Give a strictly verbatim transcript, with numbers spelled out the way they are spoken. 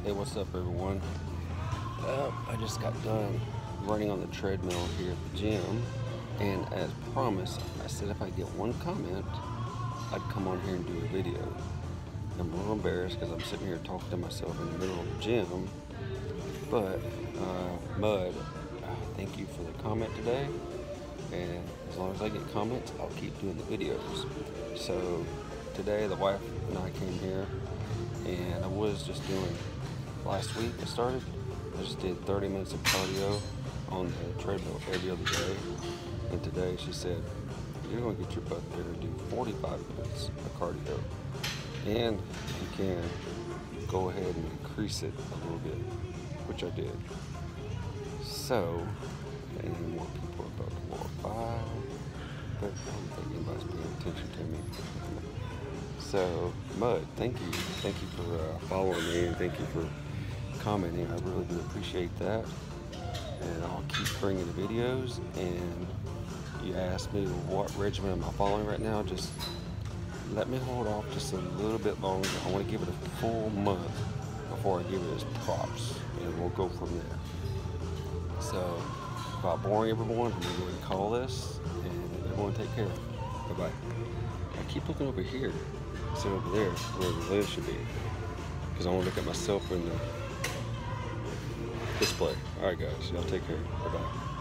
Hey, what's up, everyone? Well, I just got done running on the treadmill here at the gym, and as promised, I said if I get one comment, I'd come on here and do a video. I'm a little embarrassed because I'm sitting here talking to myself in the middle of the gym, but uh, Mud, uh, thank you for the comment today, and as long as I get comments, I'll keep doing the videos. So today, the wife and I came here, and I was just doing. Last week I started, I just did thirty minutes of cardio on the treadmill every other day. And today she said, you're going to get your butt there and do forty-five minutes of cardio. And if you can, go ahead and increase it a little bit, which I did. So, any more people about to walk by, but I don't think anybody's paying attention to me. So, Mud, thank you. Thank you for uh, following me, and thank you for commenting. I really do appreciate that, and I'll keep bringing the videos. And you asked me what regimen am I following right now. Just let me hold off just a little bit longer. I want to give it a full month before I give it its props, and we'll go from there. So without boring everyone, I'm going to go and call this, and everyone take care. Bye bye. I keep looking over here instead of over there where the lid should be, because I want to look at myself in the display. Alright guys, y'all take care. Bye bye.